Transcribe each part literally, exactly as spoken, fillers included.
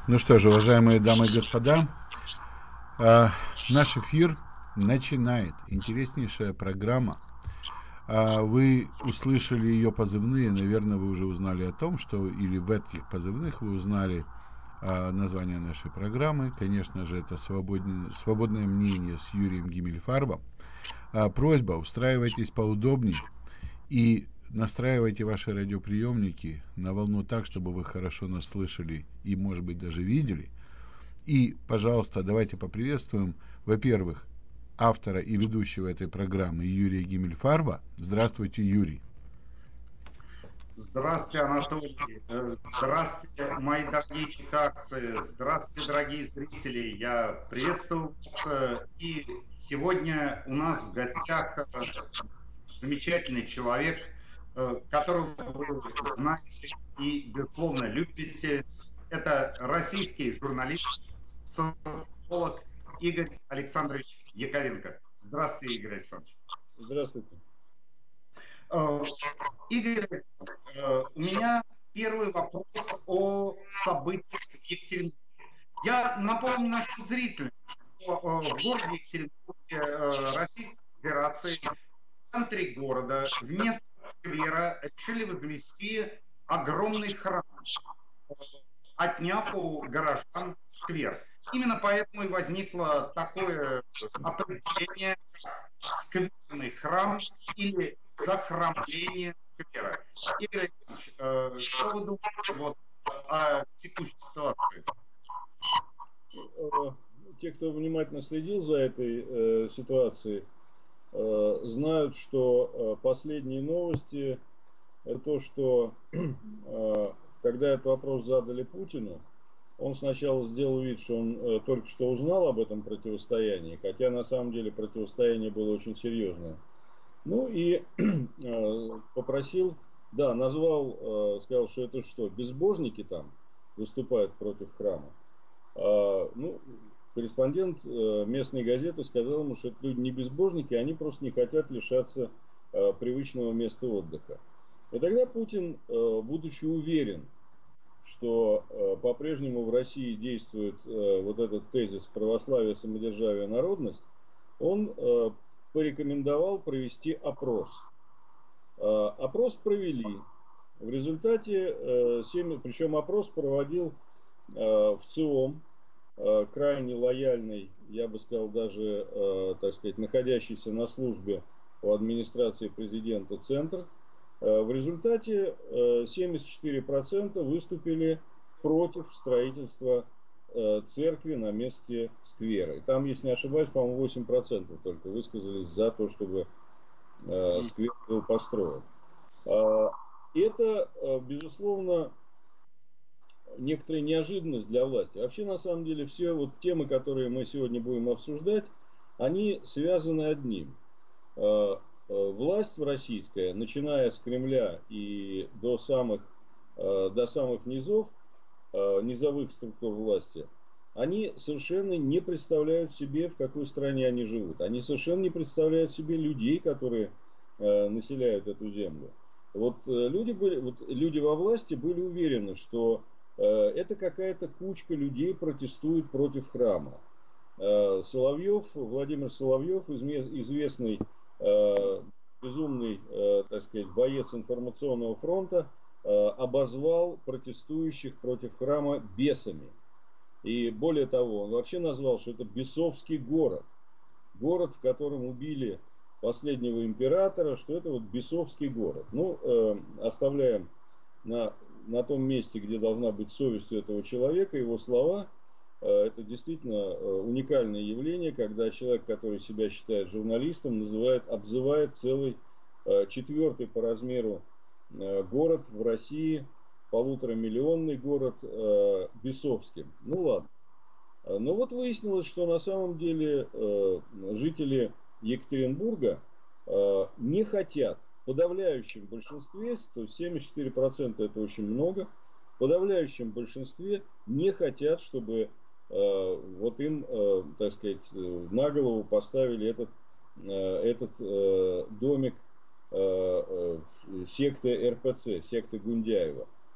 Ну что же, уважаемые дамы и господа, э, наш эфир начинает. Интереснейшая программа. Э, вы услышали ее позывные, наверное, вы уже узнали о том, что или в этих позывных вы узнали э, название нашей программы. Конечно же, это свободное, свободное мнение с Юрием Гиммельфарбом. Э, просьба, устраивайтесь поудобнее и настраивайте ваши радиоприемники на волну так, чтобы вы хорошо нас слышали и, может быть, даже видели. И, пожалуйста, давайте поприветствуем, во-первых, автора и ведущего этой программы Юрия Гиммельфарба. Здравствуйте, Юрий. Здравствуйте, Анатолий. Здравствуйте, мои дорогие чикагцы. Здравствуйте, дорогие зрители. Я приветствую вас. И сегодня у нас в гостях замечательный человек, которого вы знаете и, безусловно, любите. Это российский журналист, социолог Игорь Александрович Яковенко. Здравствуйте, Игорь Александрович. Здравствуйте. Игорь, у меня первый вопрос о событиях в Екатеринбурге. Я напомню нашим зрителям, что в городе Екатеринбурге Российской Федерации в центре города вместо сквера решили возвести огромный храм, отняв у горожан сквер. Именно поэтому и возникло такое определение «скверный храм» или «захрамление сквера». Игорь Александрович, что вы думаете вот о текущей ситуации? Те, кто внимательно следил за этой э, ситуацией, э, знают, что э, последние новости – это то, что э, когда этот вопрос задали Путину, он сначала сделал вид, что он э, только что узнал об этом противостоянии, хотя на самом деле противостояние было очень серьезное. Ну и э, попросил, да, назвал, э, сказал, что это что, безбожники там выступают против храма. А, ну, корреспондент э, местной газеты сказал ему, что это люди не безбожники, они просто не хотят лишаться э, привычного места отдыха. И тогда Путин, э, будучи уверен, что э, по-прежнему в России действует э, вот этот тезис православие, самодержавие, народность, он э, порекомендовал провести опрос. Э, опрос провели. В результате, э, семь, причем опрос проводил э, в ЦИОМ, э, крайне лояльный, я бы сказал, даже, э, так сказать, находящийся на службе у администрации президента Центр. В результате семьдесят четыре процента выступили против строительства церкви на месте сквера. И там, если не ошибаюсь, по-моему, восемь процентов только высказались за то, чтобы сквер был построен. Это, безусловно, некоторая неожиданность для власти. Вообще, на самом деле, все вот темы, которые мы сегодня будем обсуждать, они связаны одним. Власть российская, начиная с Кремля и до самых, до самых низов, низовых структур власти, они совершенно не представляют себе, в какой стране они живут. Они совершенно не представляют себе людей, которые населяют эту землю. Вот люди, были, вот люди во власти были уверены, что это какая-то кучка людей протестует против храма. Соловьев, Владимир Соловьев, известный безумный, так сказать, боец информационного фронта, обозвал протестующих против храма бесами. И более того, он вообще назвал, что это бесовский город. Город, в котором убили последнего императора, что это вот бесовский город. Ну, оставляем на, на том месте, где должна быть совесть у этого человека, его слова. Это действительно уникальное явление, когда человек, который себя считает журналистом, называет, обзывает целый четвертый по размеру город в России, полуторамиллионный город, бесовским. Ну ладно. Но вот выяснилось, что на самом деле жители Екатеринбурга не хотят, в подавляющем большинстве, то есть семьдесят четыре процента это очень много, в подавляющем большинстве не хотят, чтобы вот им, так сказать, на голову поставили этот, этот домик секты эр пэ цэ, секты Гундяева.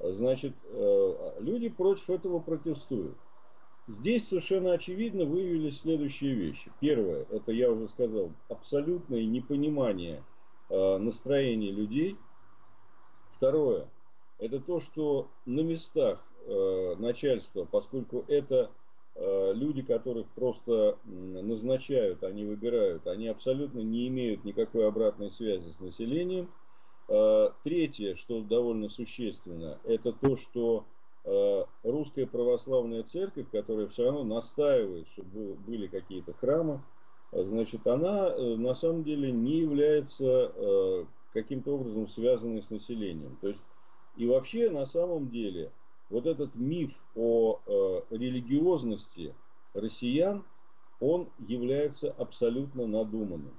Значит, люди против этого протестуют. Здесь совершенно очевидно выявились следующие вещи. Первое, это я уже сказал, абсолютное непонимание настроения людей. Второе, это то, что на местах начальства, поскольку это люди, которых просто назначают, они выбирают, они абсолютно не имеют никакой обратной связи с населением. Третье, что довольно существенно, это то, что Русская Православная Церковь, которая все равно настаивает, чтобы были какие-то храмы, значит, она на самом деле не является каким-то образом связанной с населением. То есть, и вообще, на самом деле, вот этот миф о религиозности россиян, он является абсолютно надуманным.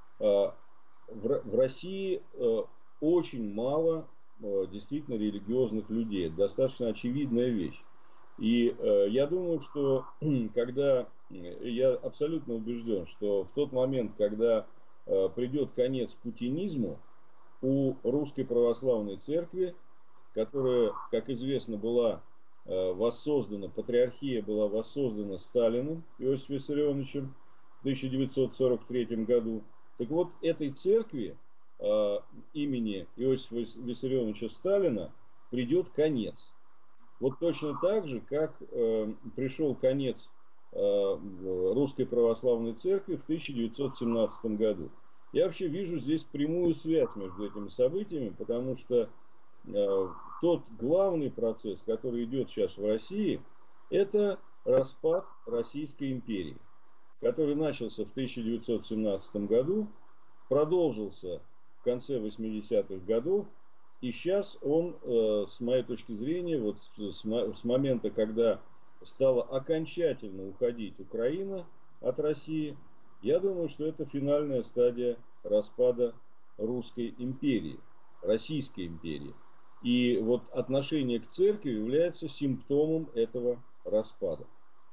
В России очень мало действительно религиозных людей. Это достаточно очевидная вещь. И э, я думаю, что когда, я абсолютно убежден, что в тот момент, когда э, придет конец путинизму, у Русской Православной Церкви, которая, как известно, была э, воссоздана, патриархия была воссоздана Сталиным Иосифом Виссарионовичем в тысяча девятьсот сорок третьем году, так вот, этой церкви имени Иосифа Виссарионовича Сталина придет конец. Вот точно так же, как э, пришел конец э, Русской Православной Церкви в тысяча девятьсот семнадцатом году. Я вообще вижу здесь прямую связь между этими событиями, потому что э, тот главный процесс, который идет сейчас в России, это распад Российской империи, который начался в тысяча девятьсот семнадцатом году, продолжился в конце восьмидесятых годов, и сейчас он, э, с моей точки зрения, вот с, с, с момента, когда стала окончательно уходить Украина от России, я думаю, что это финальная стадия распада Русской империи, Российской империи. И вот отношение к церкви является симптомом этого распада.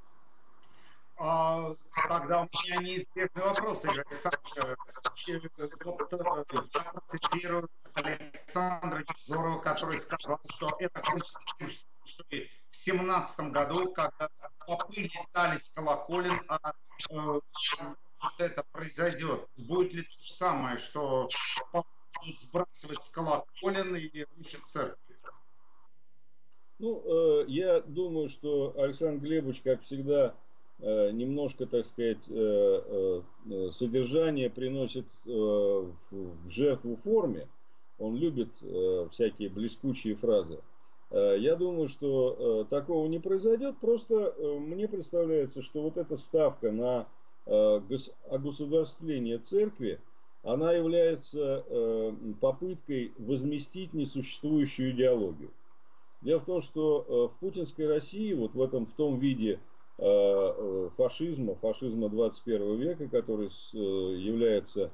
А, тогда у меня неизбежный вопрос, Игорь Александрович. Вот, я процитирую Александра Невзорова, который сказал, что это что в семнадцатом году, когда попы летали с колоколен, а э, вот это произойдет. Будет ли то же самое, что попы будут сбрасывать с колоколен и рушить церковь? Ну, э, я думаю, что Александр Глебович, как всегда, немножко, так сказать, содержание приносит в жертву форме. Он любит всякие блескучие фразы. Я думаю, что такого не произойдет. Просто мне представляется, что вот эта ставка на огосударствление церкви, она является попыткой возместить несуществующую идеологию. Дело в том, что в путинской России, вот в этом, в том виде фашизма, фашизма двадцать первого века, который является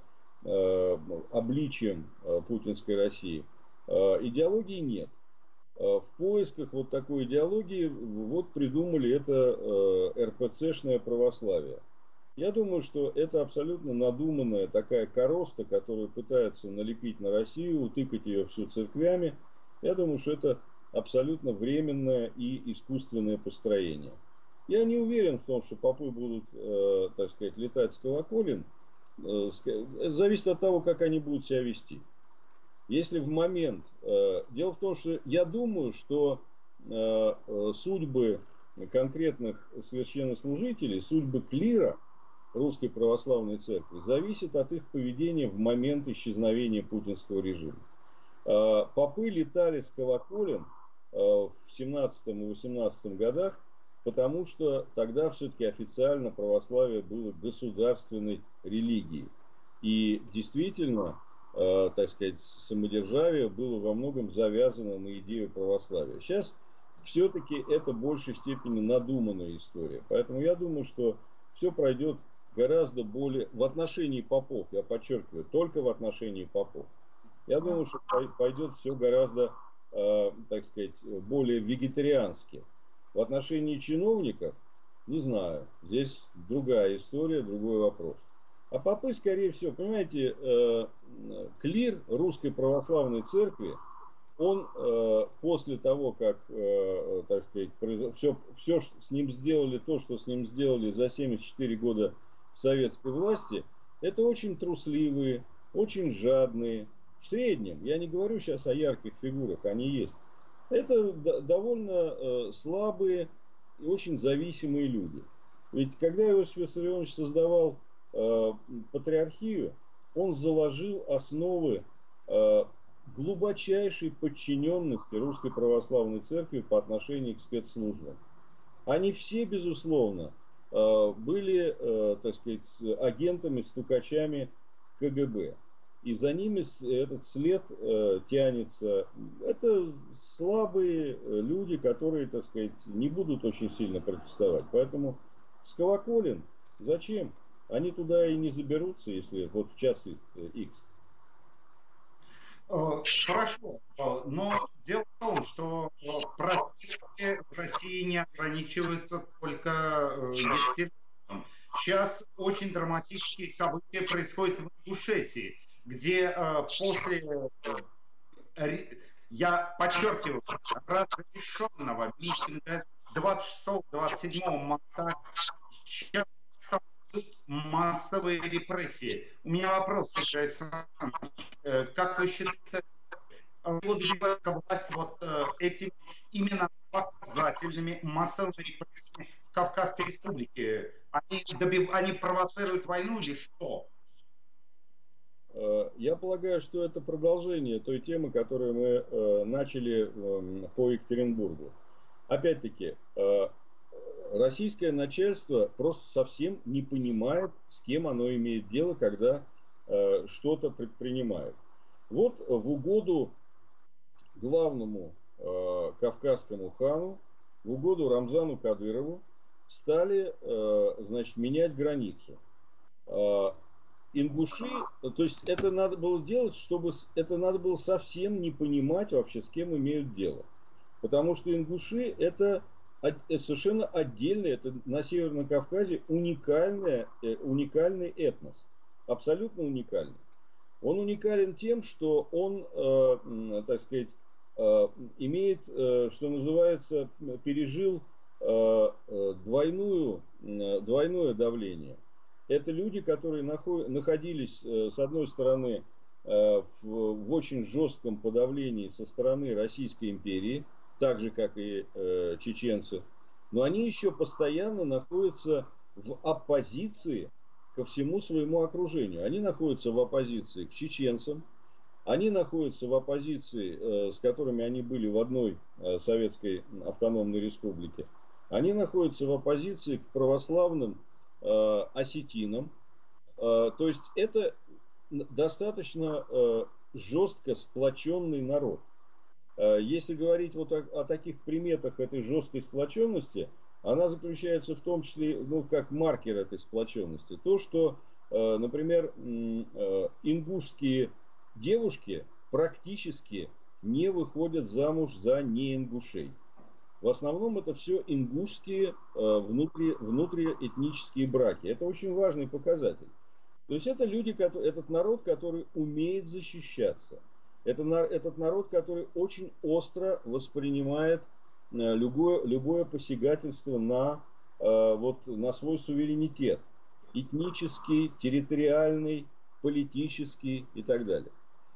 обличием путинской России, идеологии нет. В поисках вот такой идеологии вот придумали это эр пэ цэ-шное православие. Я думаю, что это абсолютно надуманная такая короста, которую пытается налепить на Россию, утыкать ее всю церквями. Я думаю, что это абсолютно временное и искусственное построение. Я не уверен в том, что попы будут, э, так сказать, летать с колоколен. Э, это зависит от того, как они будут себя вести. Если в момент... Э, дело в том, что я думаю, что э, судьбы конкретных священнослужителей, судьбы клира Русской Православной Церкви зависят от их поведения в момент исчезновения путинского режима. Э, попы летали с колоколен э, в семнадцатом и восемнадцатом годах, потому что тогда все-таки официально православие было государственной религией. И действительно, э, так сказать, самодержавие было во многом завязано на идею православия. Сейчас все-таки это в большей степени надуманная история. Поэтому я думаю, что все пройдет гораздо более... В отношении попов, я подчеркиваю, только в отношении попов. Я думаю, что пойдет все гораздо, э, так сказать, более вегетариански. В отношении чиновников, не знаю, здесь другая история, другой вопрос. А попы, скорее всего, понимаете, э, клир Русской Православной Церкви, он э, после того, как, э, так сказать, все, все с ним сделали, то, что с ним сделали за семьдесят четыре года советской власти, это очень трусливые, очень жадные, в среднем, я не говорю сейчас о ярких фигурах, они есть, это довольно э, слабые и очень зависимые люди. Ведь когда Иосиф Виссарионович создавал э, патриархию, он заложил основы э, глубочайшей подчиненности Русской Православной Церкви по отношению к спецслужбам. Они все, безусловно, э, были, э, так сказать, агентами, стукачами ка гэ бэ. И за ними этот след э, тянется. Это слабые люди, которые, так сказать, не будут очень сильно протестовать. Поэтому с колоколен зачем? Они туда и не заберутся, если вот в час икс. Хорошо, но дело в том, что протесты в России не ограничиваются только Екатеринбургом. Сейчас очень драматические события происходят в Ингушетии, где после, я подчеркиваю, разрешенного митинга двадцать шестого — двадцать седьмого марта сейчас массовые репрессии. У меня вопрос, как вы считаете, его добивается власть вот этими именно показательными массовыми репрессиями в Кавказской республике? Они, добив... Они провоцируют войну или что? Я полагаю, что это продолжение той темы, которую мы начали по Екатеринбургу. Опять-таки, российское начальство просто совсем не понимает, с кем оно имеет дело, когда э, что-то предпринимает. Вот в угоду главному э, кавказскому хану, в угоду Рамзану Кадырову стали, э, значит, менять границу. Э, ингуши, то есть это надо было делать, чтобы это надо было совсем не понимать вообще, с кем имеют дело. Потому что ингуши это совершенно отдельный, это на Северном Кавказе уникальный, уникальный этнос, абсолютно уникальный. Он уникален тем, что он, э, так сказать, э, имеет, э, что называется, пережил э, двойную, двойное давление. Это люди, которые наход, находились, э, с одной стороны, э, в, в очень жестком подавлении со стороны Российской империи, так же, как и э, чеченцы, но они еще постоянно находятся в оппозиции ко всему своему окружению. Они находятся в оппозиции к чеченцам, они находятся в оппозиции, э, с которыми они были в одной э, советской автономной республике, они находятся в оппозиции к православным э, осетинам. Э, то есть это достаточно э, жестко сплоченный народ. Если говорить вот о, о таких приметах этой жесткой сплоченности, она заключается в том числе, ну, как маркер этой сплоченности. То, что, э, например, э, ингушские девушки практически не выходят замуж за неингушей. В основном это все ингушские э, внутри, внутриэтнические браки. Это очень важный показатель. То есть это люди, этот народ, который умеет защищаться. Это этот народ, который очень остро воспринимает любое, любое посягательство на, вот, на свой суверенитет. Этнический, территориальный, политический и так далее.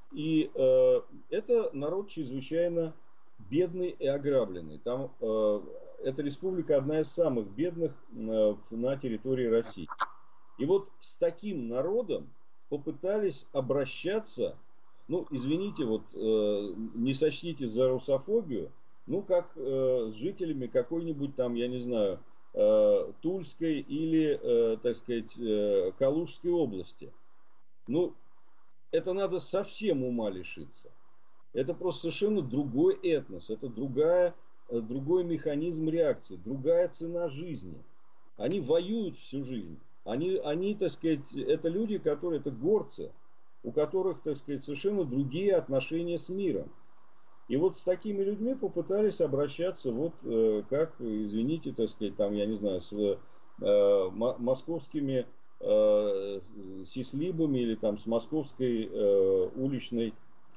И э, это народ чрезвычайно бедный и ограбленный. Там, э, эта республика одна из самых бедных э, на территории России. И вот с таким народом попытались обращаться. Ну, извините, вот э, не сочтите за русофобию, ну, как э, с жителями какой-нибудь там, я не знаю, э, Тульской или, э, так сказать, э, Калужской области. Ну, это надо совсем ума лишиться. Это просто совершенно другой этнос, это другая, другой механизм реакции, другая цена жизни. Они воюют всю жизнь. Они, они, так сказать, это люди, которые, это горцы, у которых, так сказать, совершенно другие отношения с миром. И вот с такими людьми попытались обращаться, вот э, как, извините, так сказать, там, я не знаю, с э, московскими э, сислибами или там с московской э, уличной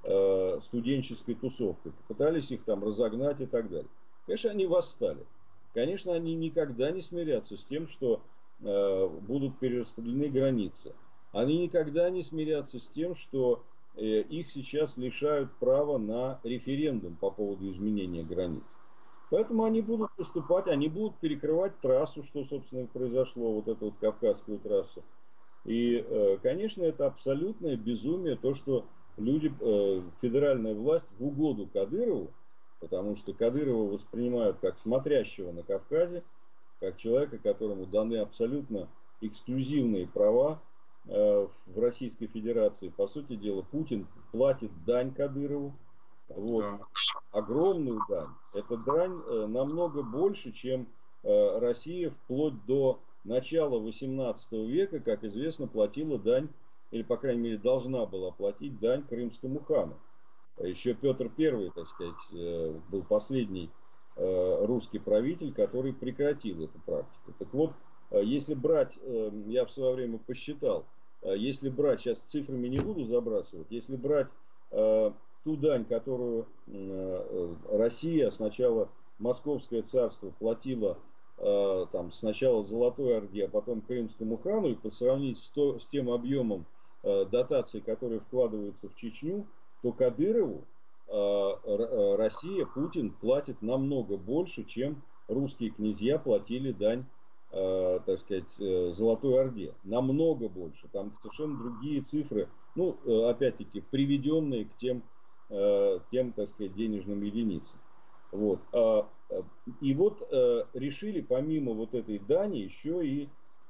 э, студенческой тусовкой, попытались их там разогнать и так далее. Конечно, они восстали. Конечно, они никогда не смирятся с тем, что э, будут перераспределены границы. Они никогда не смирятся с тем, что э, их сейчас лишают права на референдум по поводу изменения границ. Поэтому они будут поступать, они будут перекрывать трассу, что, собственно, произошло, вот эту вот Кавказскую трассу. И, э, конечно, это абсолютное безумие, то, что люди, э, федеральная власть в угоду Кадырову, потому что Кадырова воспринимают как смотрящего на Кавказе, как человека, которому даны абсолютно эксклюзивные права э, в Российской Федерации. По сути дела, Путин платит дань Кадырову. Вот. Да. Огромную дань. Эта дань э, намного больше, чем э, Россия вплоть до начала восемнадцатого века, как известно, платила дань, или, по крайней мере, должна была платить дань крымскому хану. Еще Петр Первый, так сказать, э, был последний э, русский правитель, который прекратил эту практику. Так вот, э, если брать, э, я в свое время посчитал, э, если брать, сейчас цифрами не буду забрасывать, если брать э, ту дань, которую э, Россия, сначала Московское царство платила э, там, сначала Золотой Орде, а потом Крымскому хану, и сравнить с, то, с тем объемом э, дотаций, которые вкладываются в Чечню, то Кадырову э, Россия, Путин платит намного больше, чем русские князья платили дань, э, так сказать, э, Золотой Орде. Намного больше. Там совершенно другие цифры, ну, э, опять-таки, приведенные к тем, тем, так сказать, денежным единицам. Вот. И вот решили помимо вот этой дани еще и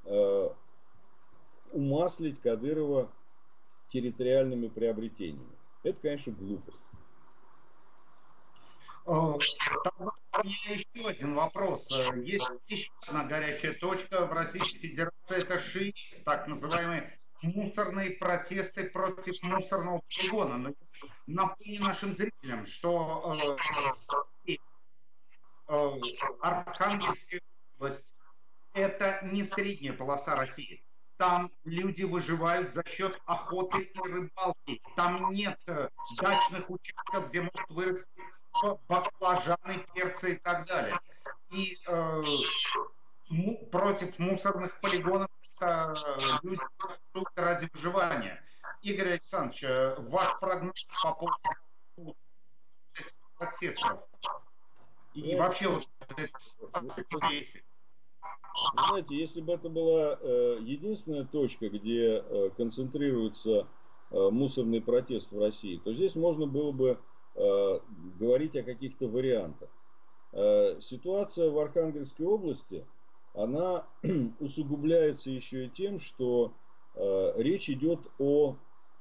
умаслить Кадырова территориальными приобретениями. Это, конечно, глупость. Тогда у меня еще один вопрос. Есть еще одна горячая точка в Российской Федерации, это шиитс, так называемые мусорные протесты против мусорного полигона. Но напомню нашим зрителям, что э, э, Архангельская область – это не средняя полоса России. Там люди выживают за счет охоты и рыбалки. Там нет дачных участков, где могут вырасти баклажаны, перцы и так далее. И э, му, против мусорных полигонов э, люди ради выживания. Игорь Александрович, ваш прогноз по поводу этих процессов и вообще вот этой Знаете, если бы это была э, единственная точка, где э, концентрируется э, мусорный протест в России, то здесь можно было бы э, говорить о каких-то вариантах. Э, ситуация в Архангельской области, она усугубляется еще и тем, что э, речь идет о,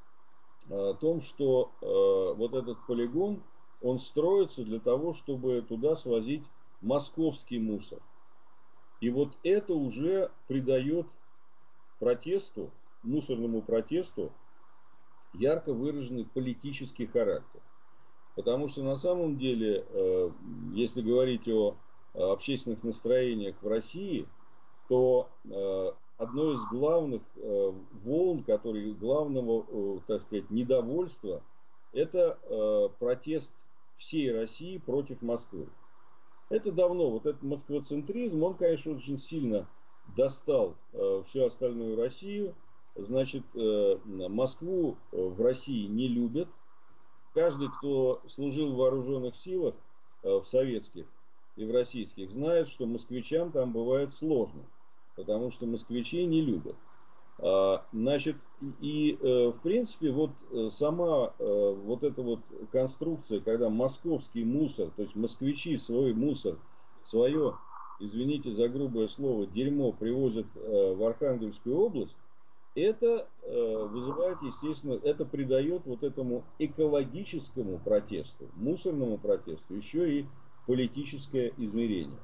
о том, что э, вот этот полигон, он строится для того, чтобы туда свозить московский мусор. И вот это уже придает протесту, мусорному протесту, ярко выраженный политический характер. Потому что на самом деле, если говорить о общественных настроениях в России, то одно из главных волн, которые, главного, так сказать, недовольства, это протест всей России против Москвы. Это давно, вот этот москвоцентризм, он, конечно, очень сильно достал э, всю остальную Россию. Значит, э, Москву в России не любят. Каждый, кто служил в вооруженных силах, э, в советских и в российских, знает, что москвичам там бывает сложно, потому что москвичей не любят. А, значит, и, э, в принципе, вот сама э, вот эта вот конструкция, когда московский мусор, то есть москвичи свой мусор, свое, извините за грубое слово, дерьмо привозят э, в Архангельскую область, это э, вызывает, естественно, это придает вот этому экологическому протесту, мусорному протесту, еще и политическое измерение.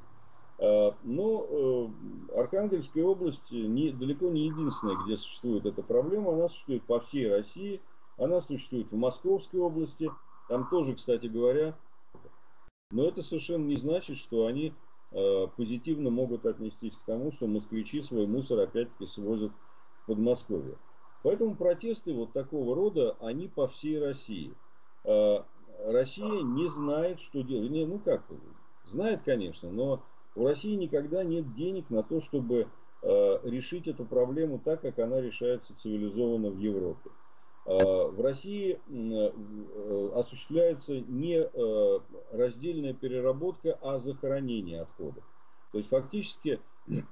Но Архангельская область не, далеко не единственная, где существует эта проблема. Она существует по всей России. Она существует в Московской области. Там тоже, кстати говоря. Но это совершенно не значит, что они позитивно могут отнестись к тому, что москвичи свой мусор опять-таки свозят в Подмосковье. Поэтому протесты вот такого рода, они по всей России. Россия не знает, что делать. Не, ну как, знает, конечно, но у России никогда нет денег на то, чтобы решить эту проблему так, как она решается цивилизованно в Европе. В России осуществляется не раздельная переработка, а захоронение отходов. То есть фактически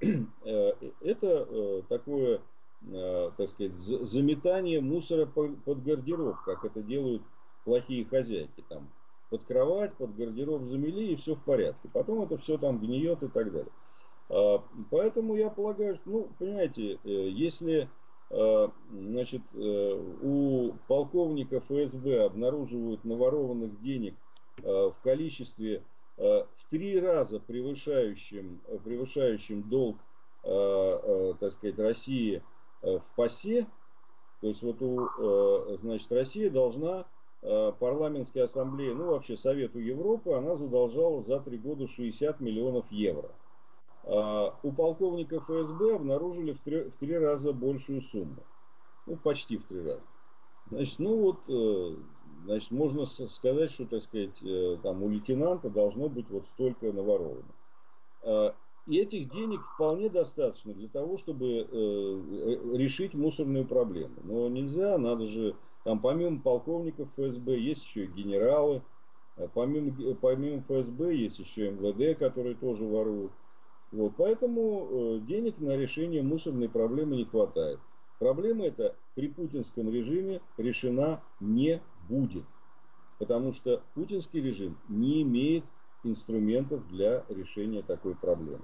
это такое, так сказать, заметание мусора под гардероб, как это делают плохие хозяйки. Там под кровать, под гардероб замели, и все в порядке. Потом это все там гниет и так далее. Поэтому я полагаю, что, ну, понимаете, если, значит, у полковника эф эс бэ обнаруживают наворованных денег в количестве в три раза превышающим, превышающим долг, так сказать, России в ПАСЕ, то есть вот у, значит, Россия должна парламентской ассамблее, ну вообще Совету Европы, она задолжала за три года шестьдесят миллионов евро. У полковника эф эс бэ обнаружили в три, в три раза большую сумму. Ну, почти в три раза. Значит, ну вот, значит, можно сказать, что, так сказать, там у лейтенанта должно быть вот столько наворовано. И этих денег вполне достаточно для того, чтобы решить мусорную проблему. Но нельзя, надо же, там помимо полковников эф эс бэ есть еще и генералы, помимо, помимо эф эс бэ есть еще эм вэ дэ, которые тоже воруют. Вот, поэтому денег на решение мусорной проблемы не хватает. Проблема эта при путинском режиме решена не будет. Потому что путинский режим не имеет инструментов для решения такой проблемы.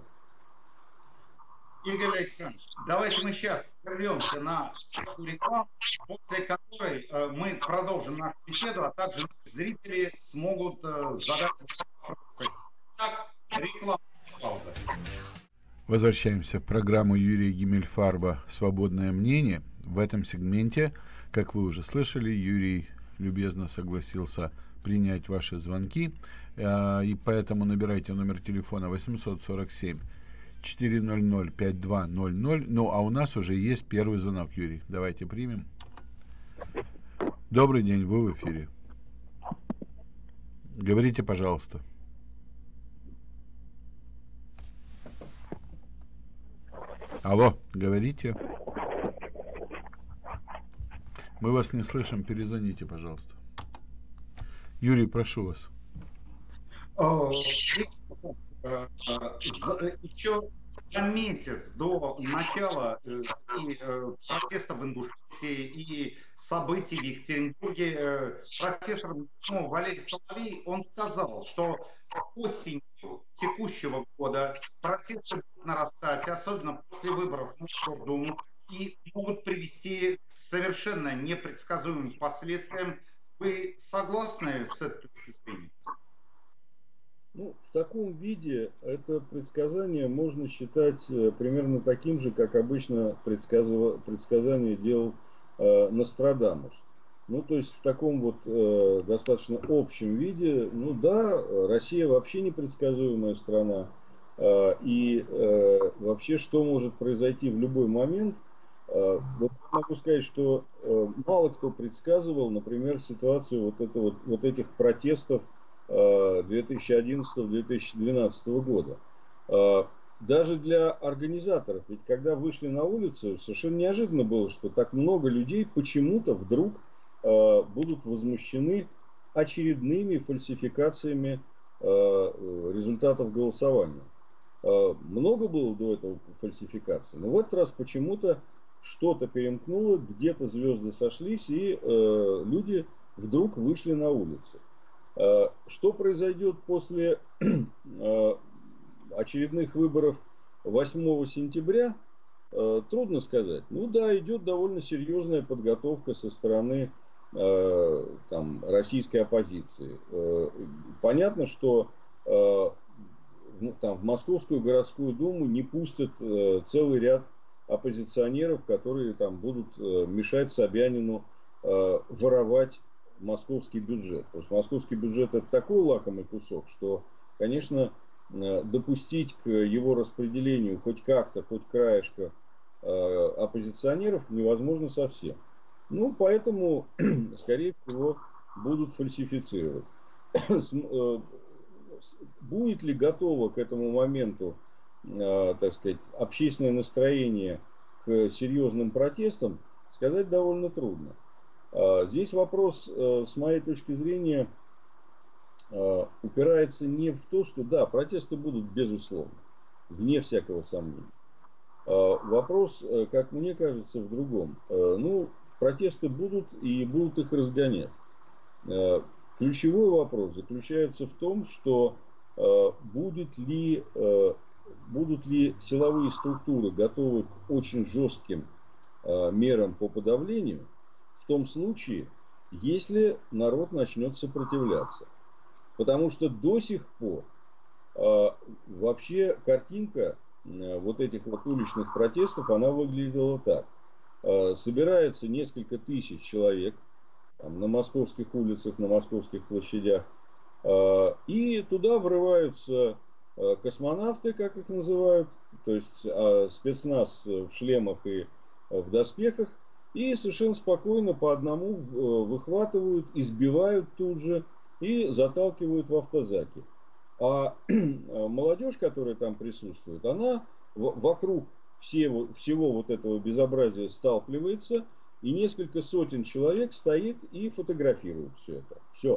Игорь Александрович, давайте мы сейчас прервемся на рекламу, после которой мы продолжим нашу беседу, а также зрители смогут задать вопросы. Так, реклама. Пауза. Возвращаемся в программу Юрия Гиммельфарба «Свободное мнение». В этом сегменте, как вы уже слышали, Юрий любезно согласился принять ваши звонки. И поэтому набирайте номер телефона восемьсот сорок семь четыреста пятьдесят два ноль ноль. Ну, а у нас уже есть первый звонок, Юрий. Давайте примем. Добрый день, вы в эфире. Говорите, пожалуйста. Алло, говорите. Мы вас не слышим, перезвоните, пожалуйста. Юрий, прошу вас. Еще за месяц до начала и протестов в Ингушетии и событий в Екатеринбурге профессор ну, Валерий Соловей, он сказал, что осенью текущего года протесты будут нарастать, особенно после выборов в Госдуму, и могут привести к совершенно непредсказуемым последствиям. Вы согласны с этой точкой зрения? Ну, в таком виде это предсказание можно считать примерно таким же, как обычно предсказание делал э, Нострадамус. Ну, то есть в таком вот э, достаточно общем виде, ну да, Россия вообще непредсказуемая страна. Э, и э, вообще, что может произойти в любой момент, э, вот могу сказать, что э, мало кто предсказывал, например, ситуацию вот, это вот, вот этих протестов две тысячи одиннадцатого — две тысячи двенадцатого года. Даже для организаторов, ведь когда вышли на улицу, совершенно неожиданно было, что так много людей почему-то вдруг будут возмущены очередными фальсификациями результатов голосования. Много было до этого фальсификаций, но в этот раз почему-то что-то перемкнуло, где-то звезды сошлись, и люди вдруг вышли на улицы. Что произойдет после очередных выборов восьмого сентября, трудно сказать. Ну да, идет довольно серьезная подготовка со стороны там, российской оппозиции. Понятно, что ну, там, в Московскую городскую думу не пустят целый ряд оппозиционеров, которые там будут мешать Собянину воровать московский бюджет. Потому что московский бюджет — это такой лакомый кусок, что, конечно, допустить к его распределению хоть как-то, хоть краешко оппозиционеров невозможно совсем. Ну, поэтому, скорее всего, будут фальсифицировать. Будет ли готово к этому моменту, так сказать, общественное настроение к серьезным протестам, сказать довольно трудно. Здесь вопрос, с моей точки зрения, упирается не в то, что да, протесты будут безусловно, вне всякого сомнения. Вопрос, как мне кажется, в другом. Ну, протесты будут и будут их разгонять. Ключевой вопрос заключается в том, что будет ли, будут ли силовые структуры готовы к очень жестким мерам по подавлению в том случае, если народ начнет сопротивляться. Потому что до сих пор вообще картинка вот этих вот уличных протестов, она выглядела так. Собирается несколько тысяч человек там, на московских улицах, на московских площадях, и туда врываются космонавты, как их называют, то есть спецназ в шлемах и в доспехах, и совершенно спокойно по одному выхватывают, избивают тут же и заталкивают в автозаки. А молодежь, которая там присутствует, она вокруг всего, всего вот этого безобразия сталкивается, и несколько сотен человек стоит и фотографирует все это. Все.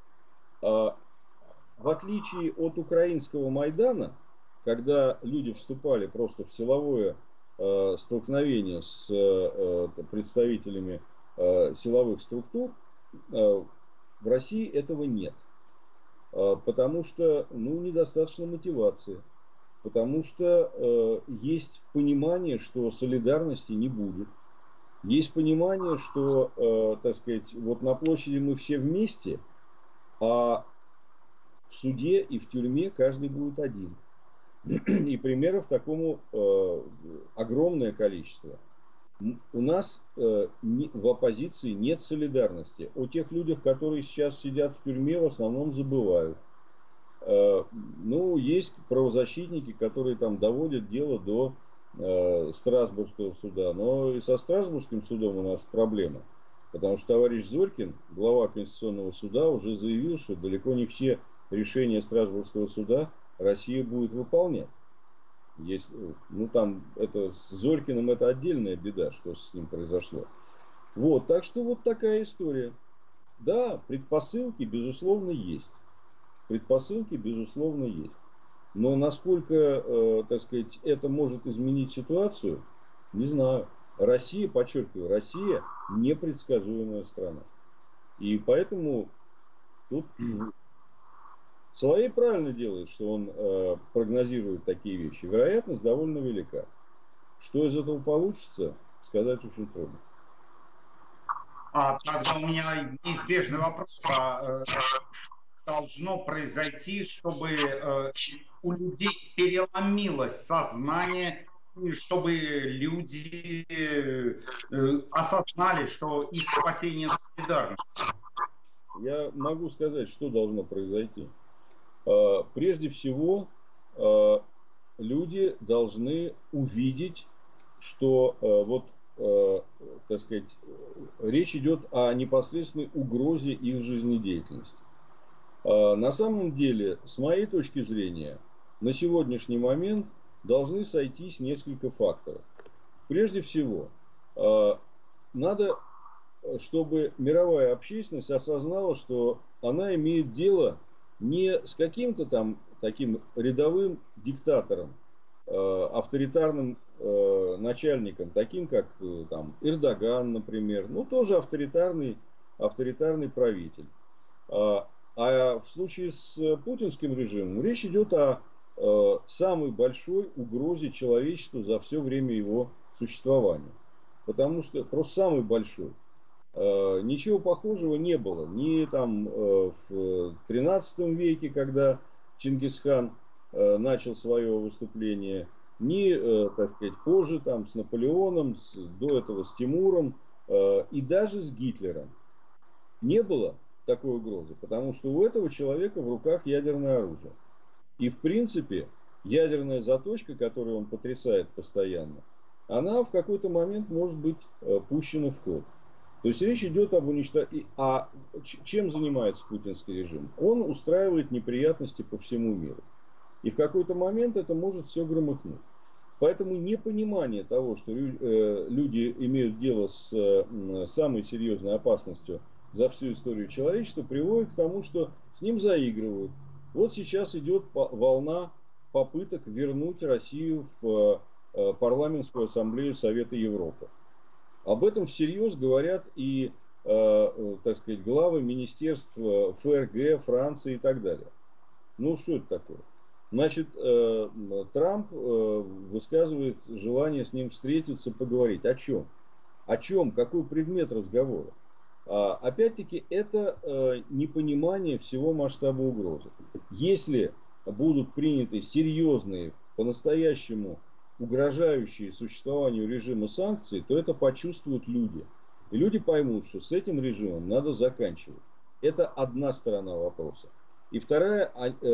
А в отличие от украинского Майдана, когда люди вступали просто в силовое э, столкновение с э, представителями э, силовых структур, э, в России этого нет. Э, потому что ну, недостаточно мотивации. Потому что э, есть понимание, что солидарности не будет. Есть понимание, что, э, так сказать, вот на площади мы все вместе, а в суде и в тюрьме каждый будет один. И примеров такому э, огромное количество. У нас э, не, в оппозиции нет солидарности. О тех людях, которые сейчас сидят в тюрьме, в основном забывают. Э, ну, есть правозащитники, которые там доводят дело до э, Страсбургского суда. Но и со Страсбургским судом у нас проблема. Потому что товарищ Зорькин, глава Конституционного суда, уже заявил, что далеко не все решения Страсбургского суда Россия будет выполнять. Если, ну там это с Зорькиным это отдельная беда, что с ним произошло. Вот, так что вот такая история. Да, предпосылки, безусловно, есть. Предпосылки, безусловно, есть. Но насколько, э, так сказать, это может изменить ситуацию, не знаю. Россия, подчеркиваю, Россия непредсказуемая страна. И поэтому тут Соловей правильно делает, что он э, прогнозирует такие вещи. Вероятность довольно велика. Что из этого получится, сказать очень трудно. А тогда у меня неизбежный вопрос. А, э, должно произойти, чтобы э, у людей переломилось сознание, и чтобы люди э, э, осознали, что их спасение солидарность? Я могу сказать, что должно произойти. Прежде всего, люди должны увидеть, что вот, так сказать, речь идет о непосредственной угрозе их жизнедеятельности. На самом деле, с моей точки зрения, на сегодняшний момент должны сойтись несколько факторов. Прежде всего, надо, чтобы мировая общественность осознала, что она имеет дело не с каким-то там таким рядовым диктатором, э, авторитарным э, начальником, таким как э, там Эрдоган, например, ну тоже авторитарный, авторитарный правитель. А, а в случае с путинским режимом речь идет о э, самой большой угрозе человечеству за все время его существования. Потому что просто самый большой. Ничего похожего не было ни там в тринадцатом веке, когда Чингисхан начал свое выступление, ни, так сказать, позже там с Наполеоном, до этого с Тимуром и даже с Гитлером. Не было такой угрозы, потому что у этого человека в руках ядерное оружие. И в принципе ядерная заточка, которую он потрясает постоянно, она в какой-то момент может быть пущена в ход. То есть речь идет об уничтожении. А чем занимается путинский режим? Он устраивает неприятности по всему миру. И в какой-то момент это может все громыхнуть. Поэтому непонимание того, что люди имеют дело с самой серьезной опасностью за всю историю человечества, приводит к тому, что с ним заигрывают. Вот сейчас идет волна попыток вернуть Россию в парламентскую ассамблею Совета Европы. Об этом всерьез говорят и, так сказать, главы министерств ФРГ, Франции и так далее. Ну, что это такое? Значит, Трамп высказывает желание с ним встретиться, поговорить. О чем? О чем? Какой предмет разговора? Опять-таки, это непонимание всего масштаба угрозы. Если будут приняты серьезные, по-настоящему угрожающие существованию режима санкций, то это почувствуют люди. И люди поймут, что с этим режимом надо заканчивать. Это одна сторона вопроса. И вторая,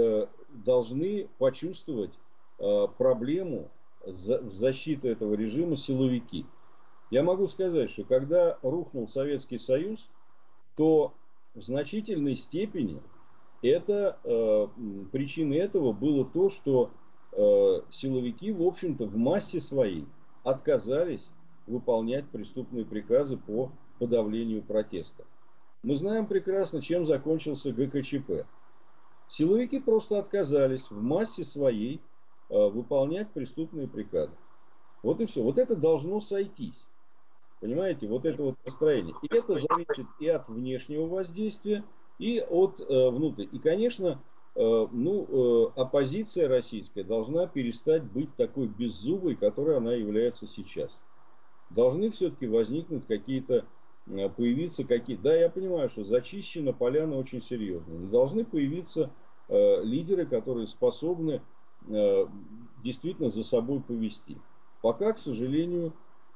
должны почувствовать проблему защиты этого режима силовики. Я могу сказать, что когда рухнул Советский Союз, то в значительной степени это, причиной этого было то, что силовики, в общем-то, в массе своей отказались выполнять преступные приказы по подавлению протеста. Мы знаем прекрасно, чем закончился ГКЧП. Силовики просто отказались в массе своей выполнять преступные приказы. Вот и все. Вот это должно сойтись. Понимаете, вот это вот построение. И это зависит и от внешнего воздействия, и от э, внутреннего. И, конечно, э, ну, э, оппозиция российская должна перестать быть такой беззубой, которой она является сейчас. Должны все-таки возникнуть какие-то, э, появиться какие-то... Да, я понимаю, что зачищена поляна очень серьезно. Но должны появиться э, лидеры, которые способны э, действительно за собой повести. Пока, к сожалению,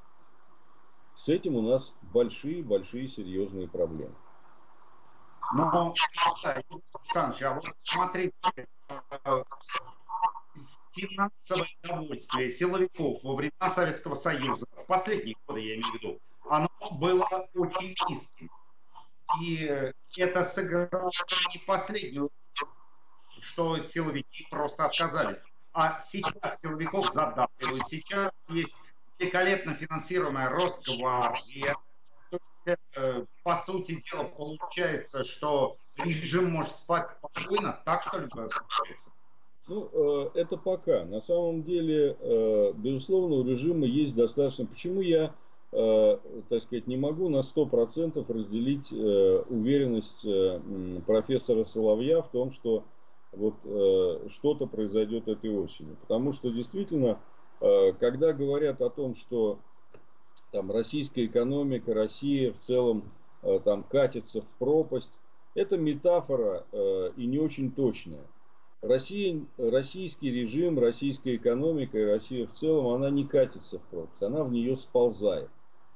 с этим у нас большие-большие серьезные проблемы. Но, Александр, а вот смотрите, финансовое удовольствие силовиков во времена Советского Союза, в последние годы, я имею в виду, оно было очень низким. И это сыграло не последнюю, что силовики просто отказались. А сейчас силовиков задавливают. Сейчас есть великолепно финансируемая Росгвардия. По сути дела, получается, что режим может спать спокойно. Так что ли получается? Ну, это пока. На самом деле, безусловно, у режима есть достаточно... Почему я, так сказать, не могу на сто процентов разделить уверенность профессора Соловья в том, что вот что-то произойдет этой осенью? Потому что действительно, когда говорят о том, что там российская экономика, Россия в целом там катится в пропасть, это метафора и не очень точная. Россия, российский режим, российская экономика и Россия в целом, она не катится в пропасть, она в нее сползает.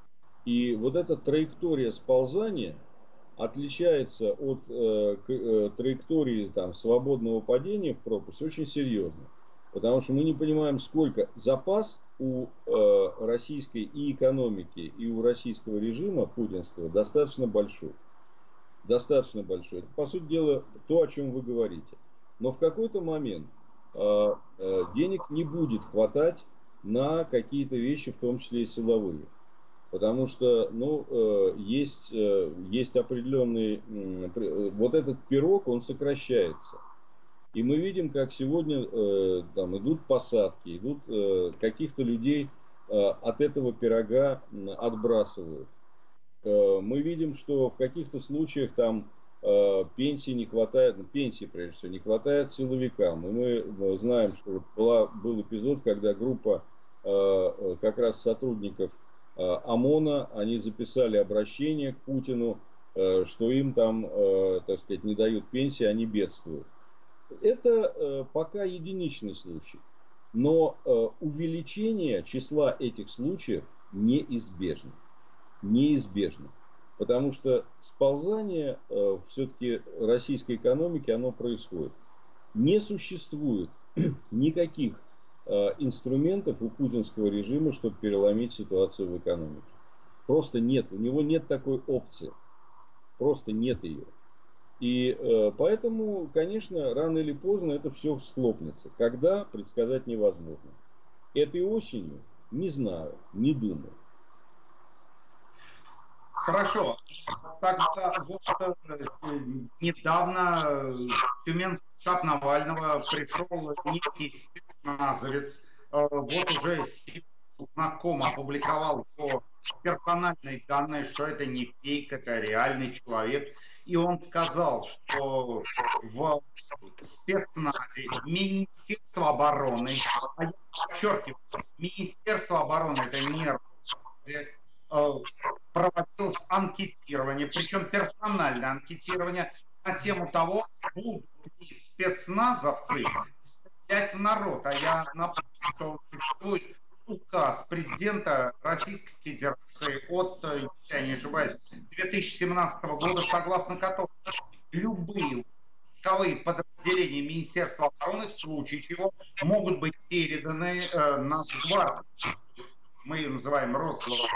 И вот эта траектория сползания отличается от э, э, траектории там, свободного падения в пропасть очень серьезно. Потому что мы не понимаем, сколько запас у э, российской и экономики, и у российского режима путинского достаточно большой. Достаточно большой. Это, по сути дела, то, о чем вы говорите. Но в какой-то момент э, э, денег не будет хватать на какие-то вещи, в том числе и силовые. Потому что ну, э, есть, э, есть определенный... Э, вот этот пирог, он сокращается. И мы видим, как сегодня э, там идут посадки, идут э, каких-то людей э, от этого пирога отбрасывают. Э, мы видим, что в каких-то случаях там э, пенсии не хватает, пенсии прежде всего не хватает силовикам. И мы знаем, что была, был эпизод, когда группа э, как раз сотрудников э, ОМОНа, они записали обращение к Путину, э, что им там, э, так сказать, не дают пенсии, они бедствуют. Это э, пока единичный случай, но э, увеличение числа этих случаев неизбежно. Неизбежно. Потому что сползание э, все-таки российской экономики, оно происходит. Не существует никаких э, инструментов у путинского режима, чтобы переломить ситуацию в экономике. Просто нет. У него нет такой опции. Просто нет ее. И э, поэтому, конечно, рано или поздно это все схлопнется. Когда, предсказать невозможно. Этой осенью не знаю, не думаю. Хорошо. Тогда вот э, недавно в Тюменский штаб Навального пришел некий спецназовец, э, вот уже знаком опубликовал его персональные данные, что это не фейк, это реальный человек. И он сказал, что в спецназе Министерство обороны, а я подчеркиваю, Министерство обороны, это не проводилось анкетирование, причем персональное анкетирование на тему того, будут ли спецназовцы стрелять в народ. А я напомню, что существует указ президента Российской Федерации от, если я не ошибаюсь, две тысячи семнадцатого года, согласно которому любые войсковые подразделения Министерства обороны в случае чего могут быть переданы э, на гвардию. Мы ее называем Росгвардией.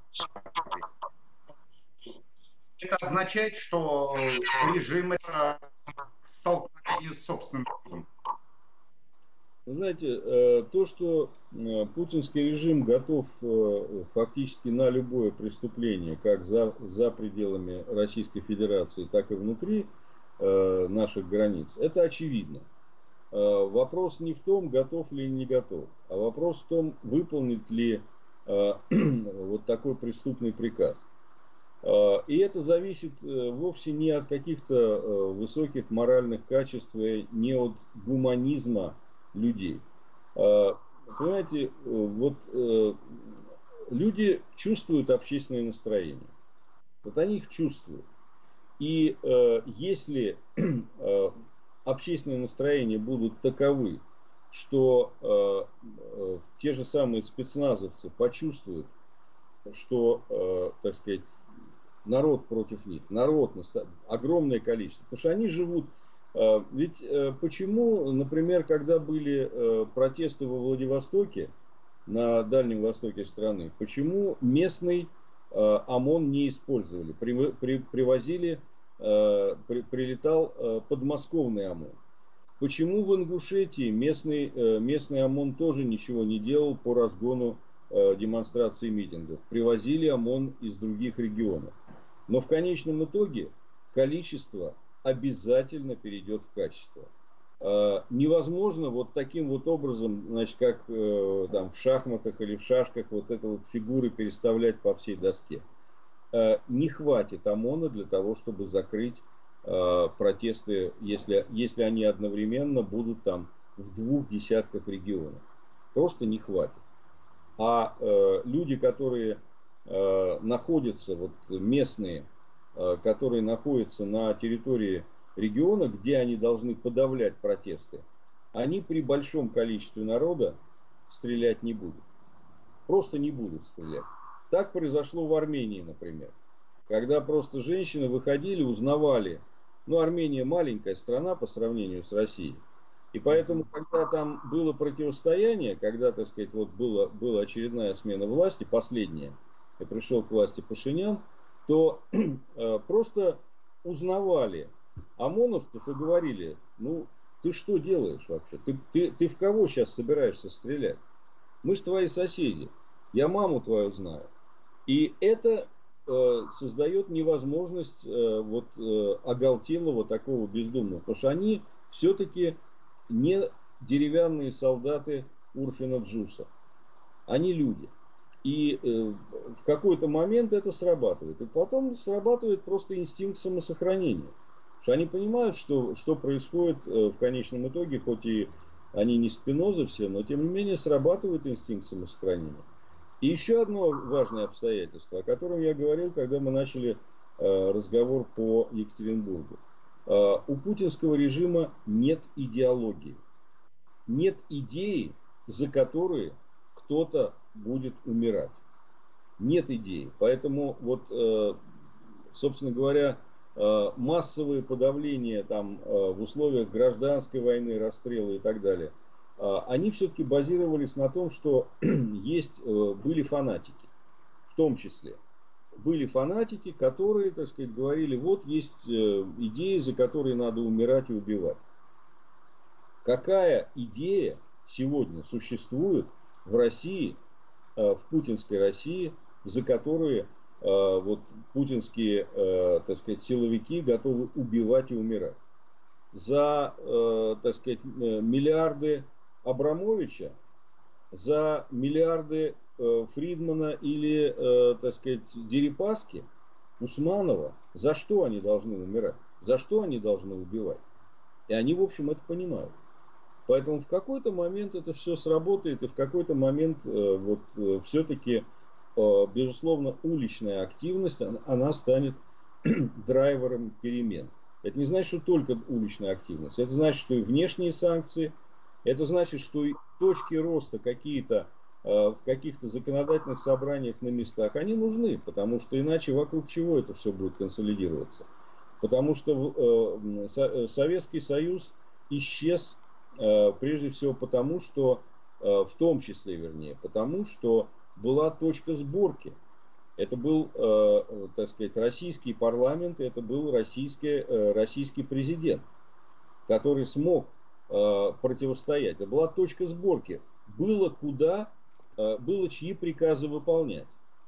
Это означает, что режим это к столкновению с собственным народом. Вы знаете, то, что путинский режим готов фактически на любое преступление, как за, за пределами Российской Федерации, так и внутри наших границ, это очевидно. Вопрос не в том, готов ли или не готов, а вопрос в том, выполнит ли вот такой преступный приказ. И это зависит вовсе не от каких-то высоких моральных качеств, не от гуманизма людей. Понимаете, вот люди чувствуют общественное настроение. Вот они их чувствуют. И если общественные настроения будут таковы, что те же самые спецназовцы почувствуют, что, так сказать, народ против них, народ, огромное количество, потому что они живут. Ведь почему, например, когда были протесты во Владивостоке, на Дальнем Востоке страны, почему местный ОМОН не использовали? При, при, привозили, при, прилетал подмосковный ОМОН. Почему в Ингушетии местный, местный ОМОН тоже ничего не делал по разгону демонстраций и митингов? Привозили ОМОН из других регионов. Но в конечном итоге количество обязательно перейдет в качество. Невозможно вот таким вот образом, значит, как там, в шахматах или в шашках, вот это вот фигуры переставлять по всей доске. Не хватит ОМОНа для того, чтобы закрыть протесты, если, если они одновременно будут там в двух десятках регионов. Просто не хватит. А люди, которые находятся, вот местные, которые находятся на территории региона, где они должны подавлять протесты, они при большом количестве народа стрелять не будут. Просто не будут стрелять. Так произошло в Армении, например. Когда просто женщины выходили, узнавали. Ну, Армения маленькая страна по сравнению с Россией. И поэтому, когда там было противостояние, когда, так сказать, вот было, была очередная смена власти, последняя, и пришел к власти Пашинян, то э, просто узнавали ОМОНовцев и говорили: ну, ты что делаешь вообще? Ты, ты, ты в кого сейчас собираешься стрелять? Мы же твои соседи. Я маму твою знаю. И это э, создает невозможность э, вот, э, оголтелого такого бездумного. Потому что они все-таки не деревянные солдаты Урфина Джуса. Они люди. И э, в какой-то момент это срабатывает. И потом срабатывает просто инстинкт самосохранения. Потому что они понимают, что, что происходит э, в конечном итоге, хоть и они не спинозы все, но тем не менее срабатывает инстинкт самосохранения. И еще одно важное обстоятельство, о котором я говорил, когда мы начали э, разговор по Екатеринбургу. Э, у путинского режима нет идеологии. Нет идеи, за которые кто-то будет умирать. Нет идеи. Поэтому, вот, э, собственно говоря, э, массовые подавления там, э, в условиях гражданской войны, расстрелы и так далее, э, они все-таки базировались на том, что есть, э, были фанатики, в том числе. были фанатики, которые, так сказать, говорили, вот есть идеи, за которые надо умирать и убивать. Какая идея сегодня существует в России, в путинской России, за которые вот путинские, так сказать, силовики готовы убивать и умирать? За, так сказать, миллиарды Абрамовича, за миллиарды Фридмана или, так сказать, Дерипаски, Усманова, за что они должны умирать? За что они должны убивать? И они, в общем, это понимают. Поэтому в какой-то момент это все сработает, и в какой-то момент вот все-таки, безусловно, уличная активность, она станет драйвером перемен. Это не значит, что только уличная активность. Это значит, что и внешние санкции, это значит, что и точки роста какие-то в каких-то законодательных собраниях на местах, они нужны, потому что иначе вокруг чего это все будет консолидироваться? Потому что Советский Союз исчез прежде всего потому, что, в том числе, вернее, потому что была точка сборки. Это был, так сказать, российский парламент, это был российский, российский президент, который смог противостоять. Это была точка сборки. Было куда, было чьи приказы выполнять.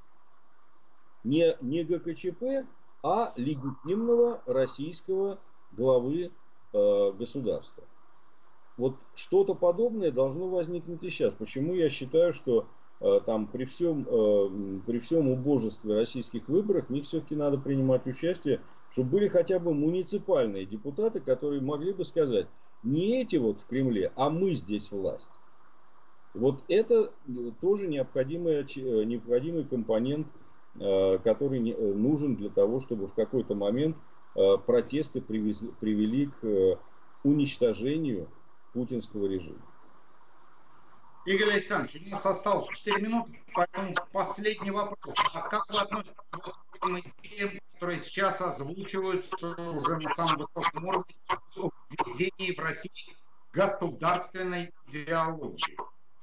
Не, не ГКЧП, а легитимного российского главы государства. Вот что-то подобное должно возникнуть и сейчас. Почему я считаю, что там при всем, при всем убожестве российских выборов в них все-таки надо принимать участие, чтобы были хотя бы муниципальные депутаты, которые могли бы сказать, не эти вот в Кремле, а мы здесь власть. Вот это тоже необходимый, необходимый компонент, который нужен для того, чтобы в какой-то момент протесты привезли, привели к уничтожению путинского режима. Игорь Александрович, у нас осталось четыре минуты, поэтому последний вопрос. А как вы относитесь к тем идеям, которые сейчас озвучиваются уже на самом высоком уровне о введении в России государственной идеологии?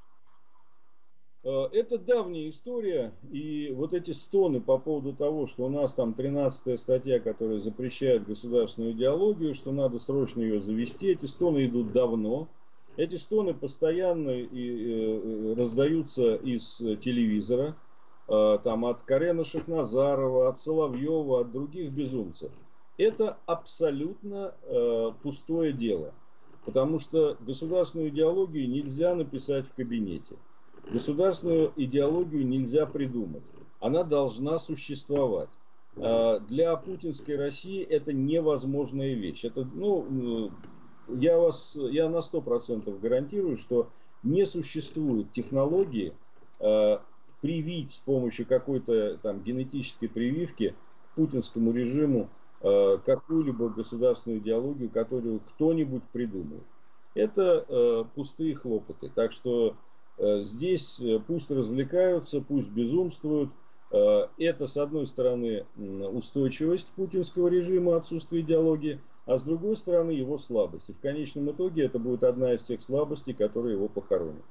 Это давняя история, и вот эти стоны по поводу того, что у нас там тринадцатая статья, которая запрещает государственную идеологию, что надо срочно ее завести, эти стоны идут давно. Эти стоны постоянно и, э, раздаются из телевизора, э, там, от Карена Шахназарова, от Соловьева, от других безумцев. Это абсолютно э, пустое дело, потому что государственную идеологию нельзя написать в кабинете. Государственную идеологию нельзя придумать. Она должна существовать. Э, для путинской России это невозможная вещь. Это, ну, Я, вас, я на сто процентов гарантирую, что не существует технологии э, привить с помощью какой-то там генетической прививки к путинскому режиму э, какую-либо государственную идеологию, которую кто-нибудь придумает. Это э, пустые хлопоты. Так что э, здесь пусть развлекаются, пусть безумствуют. Э, это, с одной стороны, устойчивость путинского режима, отсутствие идеологии, а с другой стороны его слабость. И в конечном итоге это будет одна из тех слабостей, которые его похоронят.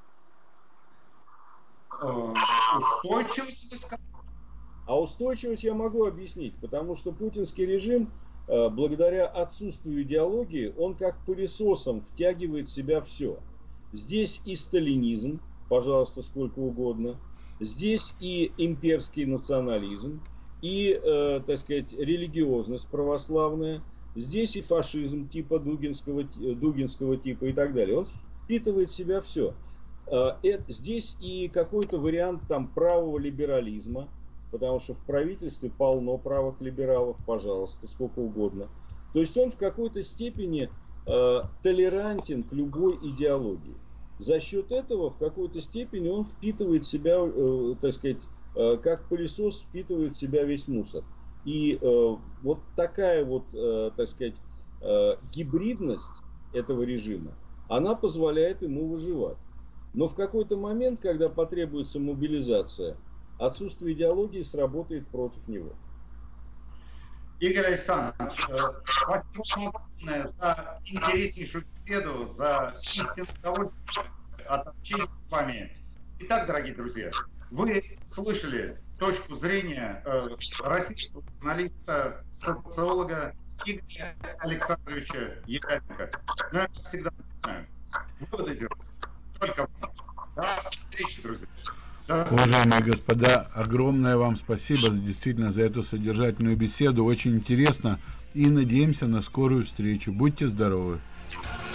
Устойчивость, вы сказали? А устойчивость я могу объяснить, потому что путинский режим, благодаря отсутствию идеологии, он как пылесосом втягивает в себя все. Здесь и сталинизм, пожалуйста, сколько угодно. Здесь и имперский национализм, и, э, так сказать, религиозность православная. Здесь и фашизм типа дугинского, дугинского типа и так далее. Он впитывает в себя все. Здесь и какой-то вариант там правого либерализма, потому что в правительстве полно правых либералов, пожалуйста, сколько угодно. То есть он в какой-то степени э, толерантен к любой идеологии. За счет этого в какой-то степени он впитывает в себя, э, так сказать, э, как пылесос впитывает в себя весь мусор. И э, вот такая вот, э, так сказать, э, гибридность этого режима, она позволяет ему выживать. Но в какой-то момент, когда потребуется мобилизация, отсутствие идеологии сработает против него. Игорь Александрович, спасибо огромное за интереснейшую беседу, за истинное удовольствие от общения с вами. Итак, дорогие друзья, вы слышали точку зрения э, российского журналиста, социолога Игоря Александровича Яковенко. Но я всегда знаю, выводы делать только до встречи, друзья. До встречи. Уважаемые господа, огромное вам спасибо действительно за эту содержательную беседу. Очень интересно. И надеемся на скорую встречу. Будьте здоровы.